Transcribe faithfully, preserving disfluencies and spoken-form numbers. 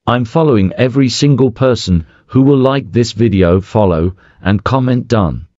I'm following every single person who will like this video, follow, and comment done.